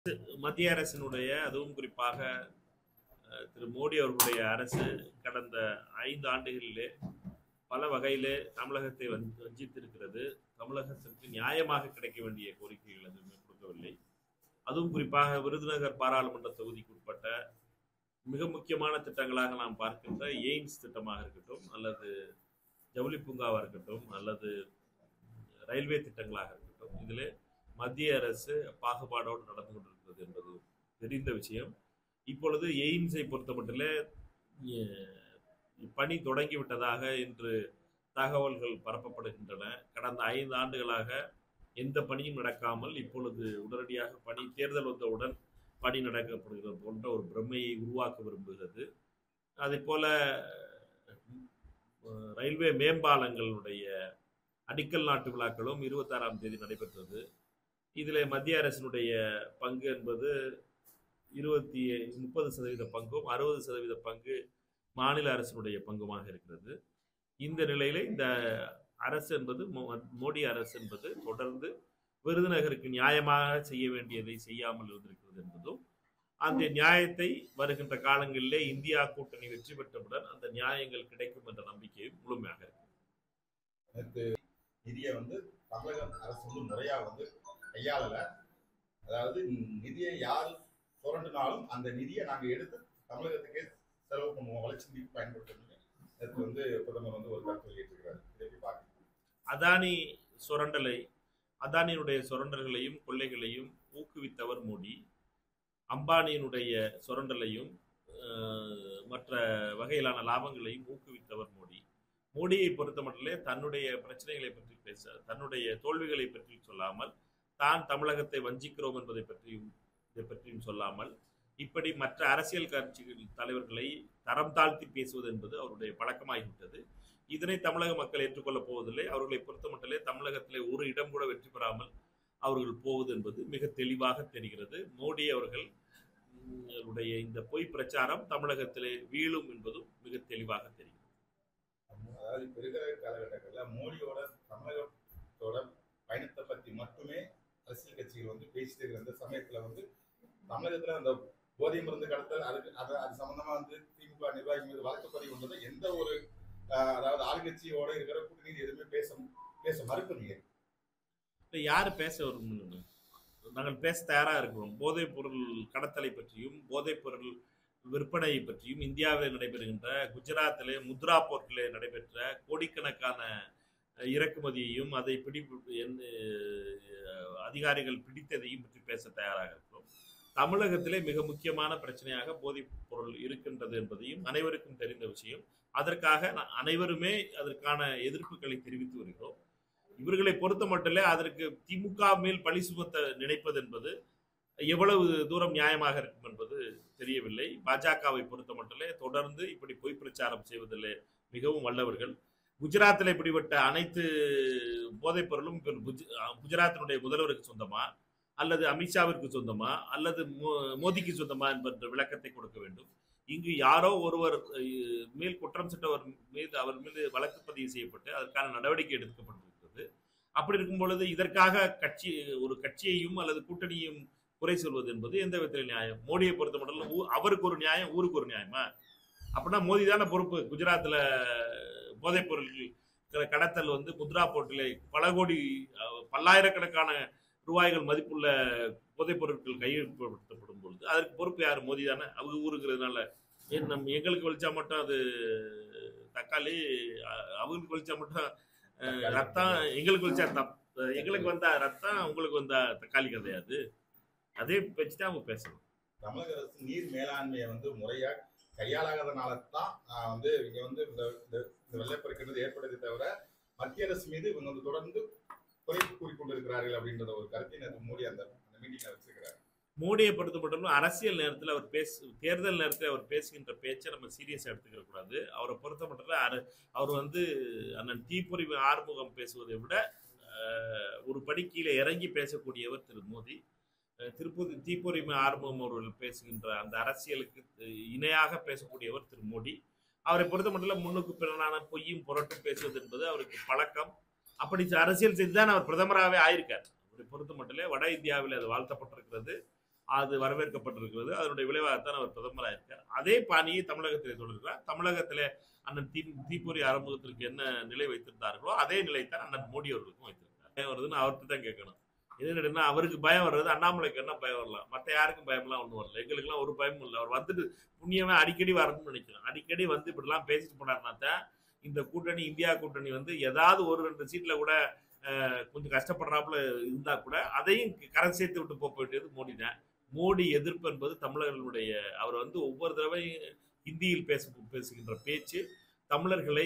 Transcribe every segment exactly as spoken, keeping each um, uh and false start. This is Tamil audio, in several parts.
மத்திய அரசினுடைய அதுவும் குறிப்பாக அஹ், திரு மோடி அவர்களுடைய அரசு கடந்த ஐந்து ஆண்டுகளிலே பல வகையிலே தமிழகத்தை வந்து வஞ்சித்திருக்கிறது. தமிழகத்திற்கு நியாயமாக கிடைக்க வேண்டிய கோரிக்கைகள் எதுவுமே கொடுக்கவில்லை. அதுவும் குறிப்பாக விருதுநகர் பாராளுமன்ற தொகுதிக்கு உட்பட்ட மிக முக்கியமான திட்டங்களாக நாம் பார்க்கின்ற எய்ம்ஸ் திட்டமாக இருக்கட்டும், அல்லது ஜவுளி பூங்காவாக இருக்கட்டும், அல்லது ரயில்வே திட்டங்களாக இருக்கட்டும், இதிலே மத்திய அரசு பாகுபாடோடு நடந்து கொண்டிருக்கிறது என்பது தெரிந்த விஷயம். இப்பொழுது எய்ம்ஸை பொறுத்தமட்டிலே பணி தொடங்கிவிட்டதாக இன்று தகவல்கள் பரப்பப்படுகின்றன. கடந்த ஐந்து ஆண்டுகளாக எந்த பணியும் நடக்காமல் இப்பொழுது உடனடியாக பணி தேர்தல் வந்தவுடன் பணி நடக்கப்படுகிறது போன்ற ஒரு பிரமையை உருவாக்க விரும்புகிறது. அதே போல ரயில்வே மேம்பாலங்களுடைய அடிக்கல் நாட்டு விழாக்களும் இருபத்தி ஆறாம் தேதி நடைபெற்றது. இதில் மத்திய அரசினுடைய பங்கு என்பது இருபத்தி முப்பது சதவீத பங்கும் அறுபது சதவீத பங்கு மாநில அரசினுடைய பங்குமாக இருக்கிறது. இந்த நிலையில இந்த அரசு என்பது மோடி அரசு என்பது தொடர்ந்து விருதுநகருக்கு நியாயமாக செய்ய வேண்டியதை செய்யாமல் இருந்திருக்கிறது என்பதும், அந்த நியாயத்தை வருகின்ற காலங்களிலே இந்தியா கூட்டணி வெற்றி பெற்றவுடன் அந்த நியாயங்கள் கிடைக்கும் என்ற நம்பிக்கையும் முழுமையாக இருக்கு. நிதியை வந்து தமிழக அரசு வந்து முறையா வந்து கையாளல. அதாவது நிதியை யார் சுரண்டினாலும் அந்த நிதியை நாங்க எடுத்து தமிழகத்துக்கே செலவு பண்ணுவோம், வளர்ச்சி நிதிக்கு பயன்படுத்தணும் வந்து பிரதமர் வந்து ஒரு கருத்து வெளியிட்டிருக்கிறார். இதை பார்க்க அதானி சுரண்டலை அதானியினுடைய சுரண்டல்களையும் கொள்ளைகளையும் ஊக்குவித்தவர் மோடி. அம்பானியினுடைய சுரண்டலையும் மற்ற வகையிலான லாபங்களையும் ஊக்குவித்தவர் மோடி. மோடியை பொறுத்த மட்டிலே தன்னுடைய பிரச்சனைகளை பற்றி பேச, தன்னுடைய தோல்விகளை பற்றி சொல்லாமல், தான் தமிழகத்தை வஞ்சிக்கிறோம் என்பதை பற்றியும் இதை பற்றியும் சொல்லாமல், இப்படி மற்ற அரசியல் கட்சிகள் தலைவர்களை தரம் தாழ்த்தி பேசுவது என்பது அவருடைய பழக்கமாகிவிட்டது. இதனை தமிழக மக்கள் ஏற்றுக்கொள்ளப் போவதில்லை. அவர்களை பொறுத்த மட்டிலே தமிழகத்திலே ஒரு இடம் கூட வெற்றி பெறாமல் அவர்கள் போவது என்பது மிக தெளிவாக தெரிகிறது. மோடி அவர்கள் உடைய இந்த பொய் பிரச்சாரம் தமிழகத்திலே வீழும் என்பதும் மிக தெளிவாக தெரிகிறது. அதாவது இப்ப இருக்கிற காலகட்டங்களில் மோடியோட தமிழகத்தோட பயணத்தை பற்றி மட்டுமே அரசியல் கட்சிகள் வந்து பேசிட்டு இருக்கிற அந்த சமயத்துல வந்து தமிழகத்துல அந்த போதை மருந்து கடத்தல் அதுக்கு அது அது சம்பந்தமா வந்து திமுக நிர்வாகி மீது வழக்கு பதிவு வந்தது எந்த ஒரு அதாவது ஆளுங்கட்சியோட இருக்கிற கூட்டணி எதுவுமே பேச பேச மறுப்பீங்க. யாரு பேச வரும்? நாங்கள் பேச தயாரா இருக்கிறோம். போதைப் பொருள் கடத்தலை பற்றியும் போதைப் பொருள் விற்பனையை பற்றியும் இந்தியாவில் நடைபெறுகின்ற குஜராத்திலே முத்ரா போர்ட்டிலே நடைபெற்ற கோடிக்கணக்கான இறக்குமதியையும் அதை பிடி அதிகாரிகள் பிடித்ததையும் பற்றி பேச தயாராக இருக்கிறோம். தமிழகத்திலே மிக முக்கியமான பிரச்சனையாக போதைப் பொருள் இருக்கின்றது என்பதையும் அனைவருக்கும் தெரிந்த விஷயம். அதற்காக அனைவருமே அதற்கான எதிர்ப்புகளை தெரிவித்து வருகிறோம். இவர்களை பொறுத்த மட்டிலே அதற்கு திமுக மேல் பழி சுமத்த நினைப்பது என்பது எவ்வளவு தூரம் நியாயமாக இருக்கும் என்பது தெரியவில்லை. பாஜகவை பொறுத்த மட்டிலே தொடர்ந்து இப்படி பொய் பிரச்சாரம் செய்வதில் மிகவும் வல்லவர்கள். குஜராத்தில் இப்படிப்பட்ட அனைத்து போதைப் பொருளும் குஜராத்தினுடைய முதல்வருக்கு சொந்தமா, அல்லது அமித்ஷாவிற்கு சொந்தமா, அல்லது மோடிக்கு சொந்தமா என்ற விளக்கத்தை கொடுக்க வேண்டும். இங்கு யாரோ ஒருவர் மேல் குற்றம் சாட்டவர் மீது அவர் மீது வழக்கு பதிவு செய்யப்பட்டு அதற்கான நடவடிக்கை எடுக்கப்பட்டிருக்கிறது. அப்படி இருக்கும் பொழுது இதற்காக கட்சி ஒரு கட்சியையும் அல்லது கூட்டணியும் குறை சொல்வது என்பது எந்த விதத்தில் நியாயம்? மோடியை பொறுத்த மட்டும் அவருக்கு ஒரு நியாயம், ஊருக்கு ஒரு நியாயமா? அப்படின்னா மோடி தானே பொறுப்பு. குஜராத்தில் போதைப் பொருட்கள் கடத்தல் வந்து முத்ரா போர்ட்டிலே பல கோடி பல்லாயிரக்கணக்கான ரூபாய்கள் மதிப்புள்ள போதைப் பொருட்கள் கையெழுப்படுத்தப்படும் பொழுது அதற்கு பொறுப்பு யார்? மோடி தானே. அவங்க ஊருக்கிறதுனால ஏன் நம் எங்களுக்கு வலிச்சா மட்டும் அது தக்காளி, அவங்களுக்கு வலிச்சா மட்டும் ரத்தம், எங்களுக்கு வலிச்சா தப் எங்களுக்கு வந்தா ரத்தம், உங்களுக்கு வந்தா தக்காளி கிடையாது. அதே பேச்சுதான் அவங்க பேசணும். தமிழக அரசு நீர் மேலாண்மையை வந்து முறையா கையாளாதனால தான் வந்து இங்க வந்து இந்த வெள்ளப்பெருக்கின்றது ஏற்படுறதை தவிர மத்திய அரசு மீது இவங்க வந்து தொடர்ந்து குறை கூறிக்கொண்டிருக்கிறார்கள் அப்படின்றத ஒரு கருத்தை மோடி அந்த மீட்டிங்ல வச்சிருக்கிறார். மோடியை பொறுத்த மட்டும் அரசியல் நேரத்தில் அவர் பேசு தேர்தல் நேரத்தில் அவர் பேசுகின்ற பேச்சை நம்ம சீரியஸா எடுத்துக்க கூடாது. அவரை பொறுத்த மட்டும் அவர் வந்து அண்ணன் தீப்பொறி ஆறுமுகம் பேசுவதை விட ஒரு படி கீழே இறங்கி பேசக்கூடியவர் திரு மோடி. திருப்பதி தீப்பொறிமை ஆறுமுகம் அவர்கள் பேசுகின்ற அந்த அரசியலுக்கு இணையாக பேசக்கூடியவர் திரு மோடி. அவரை பொறுத்த மட்டும் முன்னுக்கு பிறனான பொய்யும் புரட்டும் பேசுவது என்பது அவருக்கு பழக்கம். அப்படி அரசியல் செய்துதான் அவர் பிரதமராகவே ஆயிருக்கார். அவரை பொறுத்த மட்டும் வட இந்தியாவில் அது வாழ்த்தப்பட்டிருக்கிறது. அது வரவேற்கப்பட்டிருக்கிறது. அதனுடைய விளைவாகத்தான் அவர் பிரதமராக இருக்கார். அதே பாணியை தமிழகத்திலே தொடர்கிறார். தமிழகத்திலே அண்ணன் தீ தீப்பொறி ஆரம்பத்திற்கு என்ன நிலை வைத்திருந்தார்களோ அதே நிலைத்தான் அண்ணன் மோடி அவர்களுக்கும் வைத்திருக்கிறார். பயம் வருதுன்னு அவர்கிட்ட தான் கேட்கணும். என்னன்னா அவருக்கு பயம் வர்றது அண்ணாமலைக்கு என்ன பயம் வரலாம், மற்ற யாருக்கும் பயம்லாம் ஒன்றும் வரல. எங்களுக்குலாம் ஒரு பயமும் இல்லை. அவர் வந்துட்டு புண்ணியமே அடிக்கடி வரணும்னு நினைக்கிறோம். அடிக்கடி வந்து இப்படிலாம் பேசிட்டு போனார்னா தான் இந்த கூட்டணி இந்தியா கூட்டணி வந்து ஏதாவது ஒரு ரெண்டு சீட்ல கூட கொஞ்சம் கஷ்டப்படுறாப்புல இருந்தா கூட அதையும் கரை சேர்த்து விட்டு போக வேண்டியது மோடி தான். மோடி எதிர்ப்பு என்பது தமிழர்களுடைய அவர் வந்து ஒவ்வொரு தடவையும் ஹிந்தியில் பேச பேசுகின்ற பேச்சு தமிழர்களை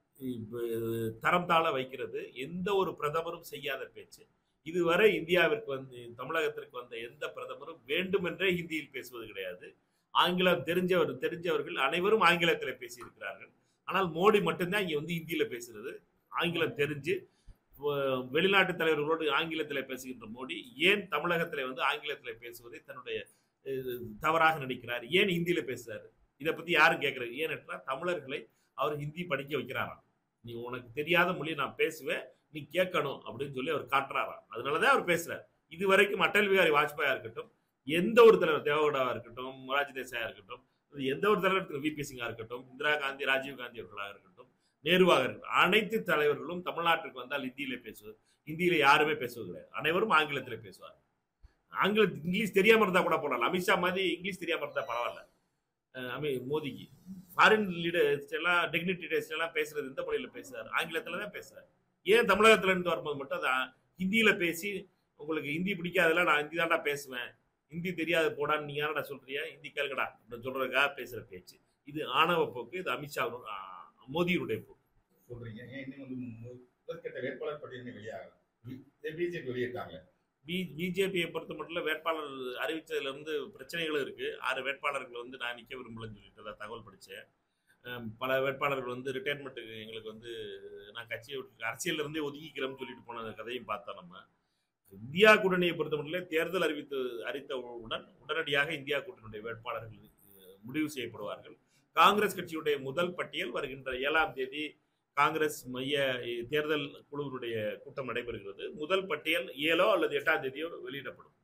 தரம் தாழ வைக்கிறது. எந்த ஒரு பிரதமரும் செய்யாத பேச்சு. இதுவரை இந்தியாவிற்கு வந்து தமிழகத்திற்கு வந்த எந்த பிரதமரும் வேண்டுமென்றே ஹிந்தியில் பேசுவது கிடையாது. ஆங்கிலம் தெரிஞ்சவர் தெரிஞ்சவர்கள் அனைவரும் ஆங்கிலத்தில் பேசியிருக்கிறார்கள். ஆனால் மோடி மட்டும்தான் இங்கே வந்து ஹிந்தியில் பேசுறது. ஆங்கிலம் தெரிஞ்சு வெளிநாட்டு தலைவர்களோடு ஆங்கிலத்தில் பேசுகின்ற மோடி ஏன் தமிழகத்தில் வந்து ஆங்கிலத்தில் பேசுவதை தன்னுடைய தவறாக நினைக்கிறார்? ஏன் ஹிந்தியில பேசுறாரு? இதை பத்தி யாரும் கேட்கறது? ஏனென்றால் தமிழர்களை அவர் ஹிந்தி படிக்க வைக்கிறாராம். நீ உனக்கு தெரியாத மொழி நான் பேசுவேன், நீ கேட்கணும் அப்படின்னு சொல்லி அவர் காட்டுறாராம். அதனாலதான் அவர் பேசுறாரு. இது வரைக்கும் அடல் பிகாரி வாஜ்பாயா இருக்கட்டும், எந்த ஒரு தலைவர், தேவகவுடாவா இருக்கட்டும், மொரார்ஜி தேசாயா இருக்கட்டும், எந்த ஒரு தலைவர், வி பி சிங்கா இருக்கட்டும், இந்திரா காந்தி, ராஜீவ் காந்தி அவர்களாக இருக்கட்டும், நேருவாக இருக்கட்டும், அனைத்து தலைவர்களும் தமிழ்நாட்டுக்கு வந்தால் ஹிந்தியில பேசுவது. ஹிந்தியில யாருமே பேசுவது கிடையாது. அனைவரும் ஆங்கிலத்தில் பேசுவார். ஆங்கிலம் இங்கிலீஷ் தெரியாம இருந்தா கூட போடலாம். அமித்ஷா மாதிரி இங்கிலீஷ் தெரியாம இருந்தா பரவாயில்ல. மோடிக்கு ஃபாரின் லீடர்ஸ் எல்லாம் டிக்னிட்டரிஸ் எல்லாம் பேசுறது எந்த மொழியில பேசுறாரு? ஆங்கிலத்துல தான் பேசுறாரு. ஏன் தமிழகத்துல இருந்து வரும்போது மட்டும் அதை ஹிந்தியில பேசி உங்களுக்கு ஹிந்தி பிடிக்காதெல்லாம் நான் ஹிந்தி தான்டா பேசுவேன், ஹிந்தி தெரியாது போடான்னு நீ யாரடா சொல்றியா, ஹிந்தி கேளுங்கடா அப்படின்னு சொல்றதுக்காக பேசுற பேச்சு. இது ஆணவ போக்கு. இது அமித்ஷா மோடியுடைய போக்கு. சொல்றீங்க. ஏன் இன்னும் வந்து முதற்கட்ட வேட்பாளர் பட்டியல் வெளியாகல? பிஜேபி வெளியிட்டாங்க. பி பிஜேபியை பொறுத்த மட்டும் வேட்பாளர் அறிவிச்சதுல இருந்து பிரச்சனைகளும் இருக்கு. ஆறு வேட்பாளர்கள் வந்து நான் நிக்க விரும்பலன்னு சொல்லிட்டு தகவல் படிச்சேன். பல வேட்பாளர்கள் வந்து ரிட்டையர்மெண்ட்டுக்கு எங்களுக்கு வந்து நான் கட்சியை விட்டு அரசியல் இருந்தே ஒதுக்கிக்கிறோம்னு சொல்லிட்டு போன கதையும் பார்த்தோம். நம்ம இந்தியா கூட்டணியை பொறுத்த மட்டும் தேர்தல் அறிவித்து அறிவித்தவுடன் உடனடியாக இந்தியா கூட்டணியுடைய வேட்பாளர்கள் முடிவு செய்யப்படுவார்கள். காங்கிரஸ் கட்சியுடைய முதல் பட்டியல் வருகின்ற ஏழாம் தேதி காங்கிரஸ் மைய தேர்தல் குழுவினுடைய கூட்டம் நடைபெறுகிறது. முதல் பட்டியல் ஏழோ அல்லது எட்டாம் தேதியோ வெளியிடப்படும்.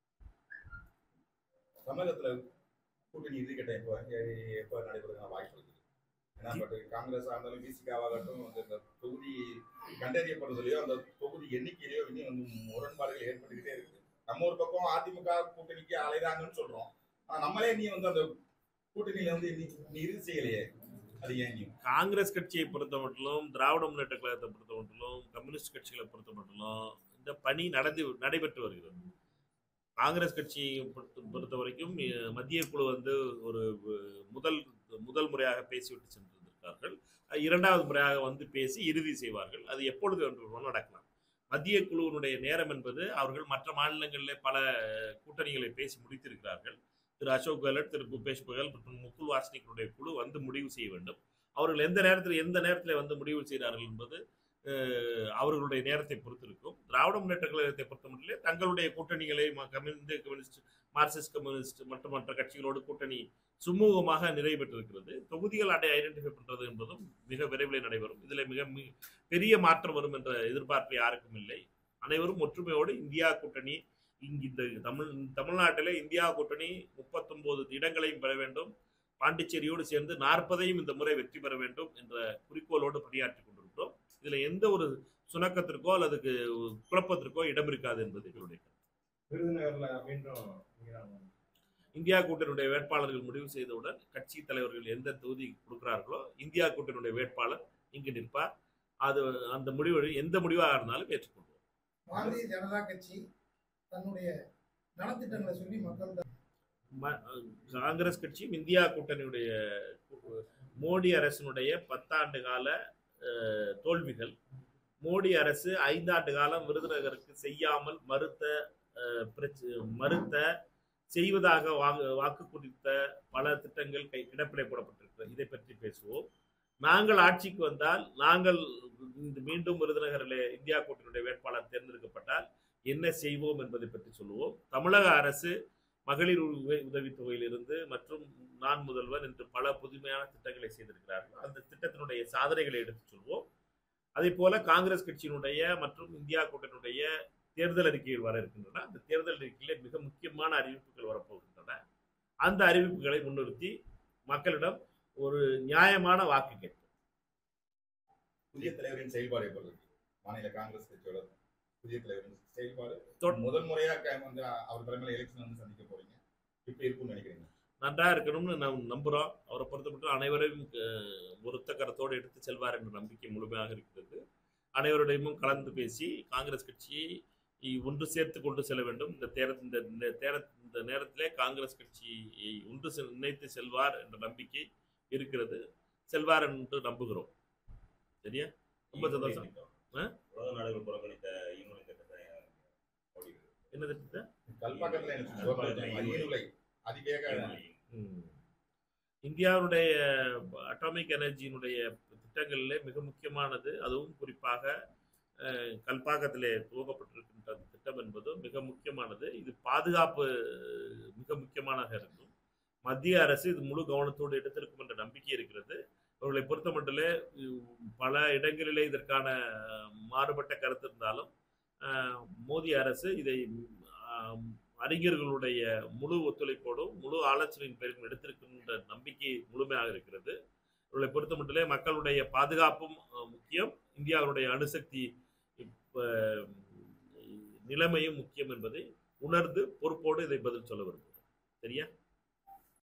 தமிழகத்துல கூட்டணி இறுதிக்கட்ட எப்போ எப்போ நடைபெறுகிற வாய்ப்பு இருக்குது? ஏன்னா காங்கிரஸ் ஆனாலும் பிசிகாவாகட்டும் அந்த தொகுதி கண்டறியப்படுறதுலையோ அந்த தொகுதி எண்ணிக்கையிலையோ இன்னும் வந்து முரண்பாடுகள் ஏற்பட்டுக்கிட்டே இருக்கு. நம்ம ஒரு பக்கம் அதிமுக கூட்டணிக்கு அலைதாங்கன்னு சொல்றோம். ஆனா நம்மளே நீ வந்து அந்த கூட்டணியில வந்து நீ இறுதி செய்யலையே. காங்கிரஸ் கட்சியை பொறுத்த மட்டும், திராவிட முன்னேற்ற கழகத்தை பொறுத்த மட்டும், கம்யூனிஸ்ட் கட்சிகளை பொறுத்த மட்டும் இந்த பணி நடந்து நடைபெற்று வருகிறது. காங்கிரஸ் கட்சியை பொறுத்த வரைக்கும் மத்திய குழு வந்து ஒரு முதல் முதல் முறையாக பேசிவிட்டு சென்றிருக்கிறார்கள். இரண்டாவது முறையாக வந்து பேசி இறுதி செய்வார்கள். அது எப்பொழுது வேண்டுமானாலும் நடக்கலாம். மத்திய குழுவினுடைய நேரம் என்பது அவர்கள் மற்ற மாநிலங்களிலே பல கூட்டணிகளை பேசி முடித்திருக்கிறார்கள். திரு அசோக் கெலட், திரு பூபேஷ் பகல் மற்றும் முகுல் வாஸ்னிகளுடைய குழு வந்து முடிவு செய்ய வேண்டும். அவர்கள் எந்த நேரத்தில் எந்த நேரத்தில் வந்து முடிவு செய்கிறார்கள் என்பது அவர்களுடைய நேரத்தை பொறுத்து இருக்கும். திராவிட முன்னேற்ற கழகத்தை பொறுத்த மட்டும் தங்களுடைய கூட்டணிகளை இந்து கம்யூனிஸ்ட், மார்க்சிஸ்ட் கம்யூனிஸ்ட் மற்றும் மற்ற கட்சிகளோடு கூட்டணி சுமூகமாக நிறைவு பெற்றிருக்கிறது. தொகுதிகள் அடை ஐடென்டிஃபை பண்றது என்பதும் மிக விரைவில் நடைபெறும். இதில் மிக பெரிய மாற்றம் வரும் என்ற எதிர்பார்ப்பு யாருக்கும் இல்லை. அனைவரும் ஒற்றுமையோடு இந்தியா கூட்டணி இங்கு இந்த தமிழ் தமிழ்நாட்டிலே இந்தியா கூட்டணி முப்பத்தொன்பது இடங்களையும் பெற வேண்டும். பாண்டிச்சேரியோடு சேர்ந்து நாற்பதையும் இந்த முறை வெற்றி பெற வேண்டும் என்ற குறிக்கோளோடு பணியாற்றி கொண்டிருக்கிறோம். இதுல எந்த ஒரு சுணக்கத்திற்கோ அல்லது குழப்பத்திற்கோ இடம் இருக்காது என்பது எங்களுடைய இந்தியா கூட்டணியுடைய வேட்பாளர்கள் முடிவு செய்தவுடன் கட்சி தலைவர்கள் எந்த தொகுதி கொடுக்கிறார்களோ இந்தியா கூட்டணியுடைய வேட்பாளர் இங்கு நிற்பார். அது அந்த முடிவு எந்த முடிவாக இருந்தாலும் ஏற்றுக்கொள்வோம். பாரதிய ஜனதா கட்சி தன்னுடைய நலத்திட்டங்களை சொல்லி மக்கள் காங்கிரஸ் கட்சியும் இந்தியா கூட்டணியுடைய மோடி அரசினுடைய பத்தாண்டு கால தோல்விகள், மோடி அரசு ஐந்தாண்டு காலம் விருதுநகருக்கு செய்யாமல் மறுத்த மறுத்த செய்வதாக வாக்கு வாக்கு குறித்த பல திட்டங்கள் கை கிடப்பிலை போடப்பட்டிருக்கிறது. இதை பற்றி பேசுவோம். நாங்கள் ஆட்சிக்கு வந்தால் நாங்கள் மீண்டும் விருதுநகரில் இந்தியா கூட்டணியுடைய வேட்பாளர் தேர்ந்தெடுக்கப்பட்டால் என்ன செய்வோம் என்பதை பற்றி சொல்லுவோம். தமிழக அரசு மகளிர் உதவித்தொகையிலிருந்து மற்றும் நான் முதல்வர் என்று பல புதுமையான திட்டங்களை செய்திருக்கிறார்கள். அந்த திட்டத்தினுடைய சாதனைகளை எடுத்து சொல்வோம். அதே போல காங்கிரஸ் கட்சியினுடைய மற்றும் இந்தியா கூட்டணியுடைய தேர்தல் அறிக்கைகள் வர இருக்கின்றன. அந்த தேர்தல் அறிக்கையிலே மிக முக்கியமான அறிவிப்புகள் வரப்போகின்றன. அந்த அறிவிப்புகளை முன்னிறுத்தி மக்களிடம் ஒரு நியாயமான வாக்கு கேட்போம். புதிய தலைவரின் செயல்பாடு எப்படி இருக்கு? மாநில காங்கிரஸ் கட்சியோட புதிய தலைவரின் செயல்பாடு தொட்- முதல் முறையாக வந்து அவர் தலைமையில எலெக்ஷன் வந்து சந்திக்க போறீங்க, இப்ப இருக்கும்னு நினைக்கிறீங்க? நன்றா இருக்கணும்னு நாம் நம்புறோம். அவரை பொறுத்தமட்டும் அனைவரையும் அஹ், ஒருத்த கரத்தோடு எடுத்து செல்வார் என்ற நம்பிக்கை முழுமையாக இருக்கிறது. அனைவருடையும் கலந்து பேசி காங்கிரஸ் கட்சியை இ- ஒன்று சேர்த்து கொண்டு செல்ல வேண்டும். இந்த தேர இந்த இந்த தேர- இந்த நேரத்திலே காங்கிரஸ் கட்சியை ஒன்று செ- இணைத்து செல்வார் என்ற நம்பிக்கை இருக்கிறது. செல்வார் என்று நம்புகிறோம். சரியா? ரொம்ப சந்தோஷம். ஆ? உலக நாடுகள் புறக்கணித்த ஈனொலி திட்டத்தை மோடி என்ன திட்டத்தை? கல்பாக்கத்துல எனக்கு சுகாதார ஈருலை அதிவேக ம். இந்தியாவுடைய அட்டாமிக் எனர்ஜியினுடைய திட்டங்களிலே மிக முக்கியமானது, அதுவும் குறிப்பாக அஹ், கல்பாக்கத்திலே துவங்கப்பட்டிருக்கின்ற அந்த திட்டம் என்பது மிக முக்கியமானது. இது பாதுகாப்பு மிக முக்கியமானதாக இருக்கும். மத்திய அரசு இது முழு கவனத்தோடு எடுத்திருக்கும் என்ற நம்பிக்கை இருக்கிறது. அவர்களை பொறுத்த மட்டிலே பல இடங்களிலே இதற்கான மாறுபட்ட கருத்து இருந்தாலும் அஹ், மோடி அரசு இதை ஆம், அறிஞர்களுடைய முழு ஒத்துழைப்போடும் முழு ஆலோசனையின் பேரும் எடுத்திருக்கின்ற நம்பிக்கை முழுமையாக இருக்கிறது. இவர்களை பொறுத்த மட்டிலே மக்களுடைய பாதுகாப்பும் அஹ், முக்கியம், இந்தியாவுடைய அணுசக்தி இப்ப, நிலைமையும் முக்கியம் என்பதை உணர்ந்து பொறுப்போடு இதை பதில் சொல்ல விரும்புகிறோம். சரியா?